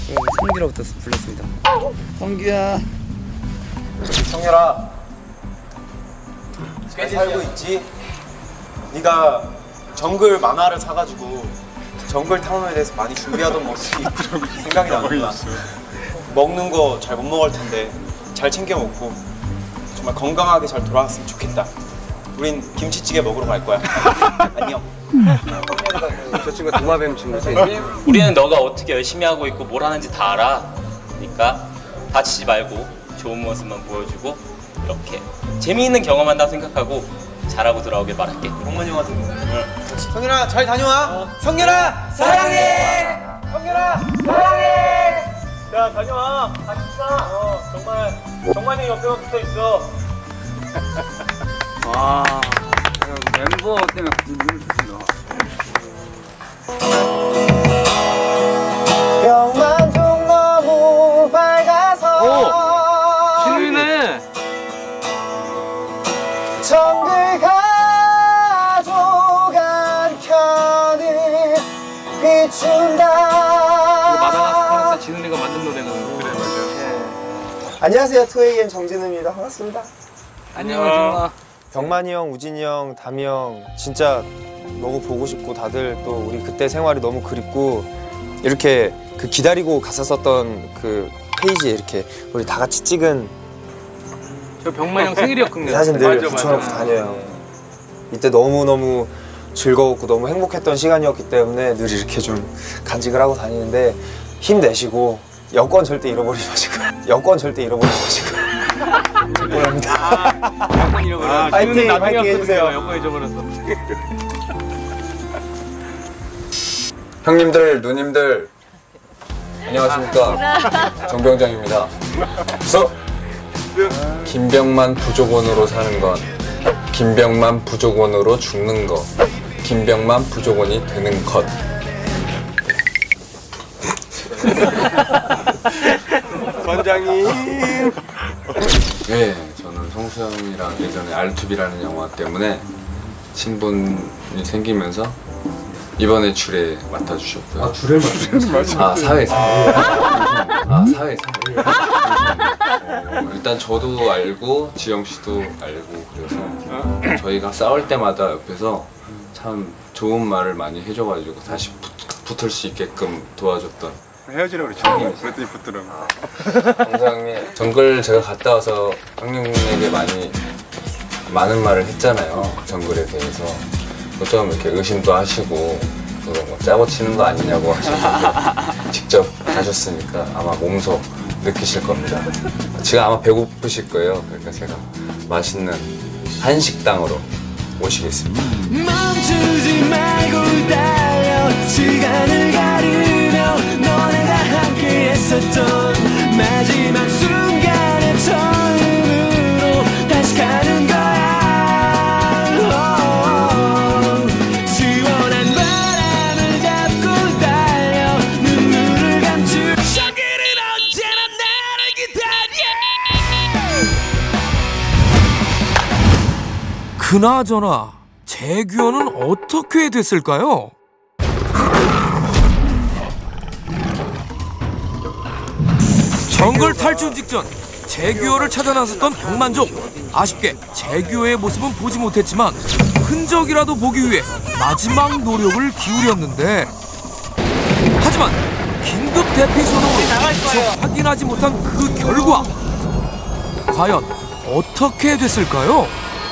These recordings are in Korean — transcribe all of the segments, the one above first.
성규라부터 불렀습니다. 성규야. 성렬아, 잘 살고 있지? 네가 정글 만화를 사가지고 정글 탐험에 대해서 많이 준비하던 모습이 생각이 나는구나. 먹는 거 잘 못 먹을 텐데 잘 챙겨 먹고 정말 건강하게 잘 돌아왔으면 좋겠다. 우린 김치찌개 먹으러 갈 거야. 안녕. 저 친구가 도마뱀 친구지? 우리는 너가 어떻게 열심히 하고 있고 뭘 하는지 다 알아. 그러니까 다치지 말고 좋은 모습만 보여주고 이렇게 재미있는 경험한다고 생각하고 잘하고 돌아오길 바랄게. 동만이 형한테. 성렬아, 잘 다녀와. 성렬아, 사랑해. 성렬아, 사랑해. 야, 다녀와. 같이 가. 정말 정만이 옆에만 붙어 있어. 와, 멤버 때문에 눈부신다. 병만종 너무 밝아서 진우이네. 정글 가져간 편을 비춘다. 마다가스카르 때 진우이가 만든 노래는. 그래, 맞아. 안녕하세요, 2AM 정진우입니다. 반갑습니다. 안녕, 진우아. 병만이 형, 우진이 형, 담이 형 진짜 너무 보고 싶고 다들 또 우리 그때 생활이 너무 그립고 이렇게 그 기다리고 갔었던 그 페이지에 이렇게 우리 다 같이 찍은 저 병만 형 생일이었거든요. 사진 늘 붙여놓고 다녀요. 이때 너무너무 즐거웠고 너무 행복했던 시간이었기 때문에 늘 이렇게 좀 간직을 하고 다니는데 힘내시고 여권 절대 잃어버리지 마시고 여권 절대 잃어버리지 마시고 죄송합니다. 여권 잃어버렸어. 파이팅, 파이팅 해주세요. 여권 잊어버렸어. 형님들, 누님들 안녕하십니까. 정병장입니다. 그래서 김병만 부족원으로 사는 건 김병만 부족원으로 죽는 거, 김병만 부족원이 되는 것. 원장님. 네, 저는 성수 형이랑 예전에 R2B라는 영화 때문에 친분이 생기면서 이번에 주례 맡아주셨고요. 아, 주례 맡아주셨어요? 아, 사회사. 아, 사회사. 일단 저도 알고 지영 씨도 알고 그래서 저희가 싸울 때마다 옆에서 참 좋은 말을 많이 해줘가지고 다시 붙을 수 있게끔 도와줬던 헤어지라고 그랬죠. 그랬더니 붙더라고. 감사합니다. 정글 제가 갔다 와서 형님에게 많은 말을 했잖아요. 정글에 대해서. 좀 이렇게 의심도 하시고 그거 뭐 짜고 치는 거 아니냐고 하셨는데 직접 가셨으니까 아마 몸소 느끼실 겁니다. 지금 아마 배고프실 거예요. 그러니까 제가 맛있는 한식당으로 모시겠습니다. 멈추지 말고 달려 시간을 가르며 너네가 함께 했었던 마지막 순간의 처음으로 다시 가는 거야. 시원한 바람을 잡고 달려 눈물을 감추 저길은 언제나 나를 기다려. 그나저나 재규어는 어떻게 됐을까요? 정글 탈출 직전 재규어를 찾아 나섰던 병만족. 아쉽게 재규어의 모습은 보지 못했지만 흔적이라도 보기 위해 마지막 노력을 기울였는데 하지만 긴급 대피 소동으로 미처 확인하지 못한 그 결과 과연 어떻게 됐을까요?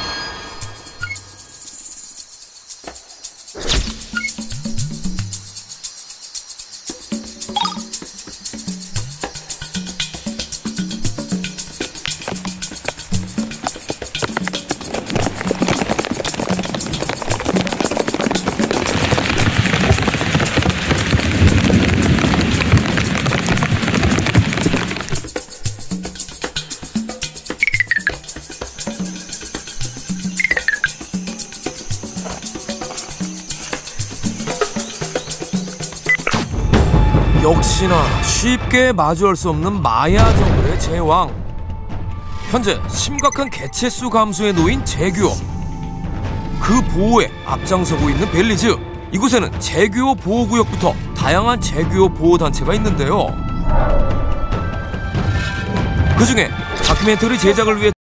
역시나 쉽게 마주할 수 없는 마야 정글의 제왕. 현재 심각한 개체수 감소에 놓인 재규어. 그 보호에 앞장서고 있는 벨리즈. 이곳에는 재규어 보호구역부터 다양한 재규어 보호단체가 있는데요. 그중에 다큐멘터리 제작을 위해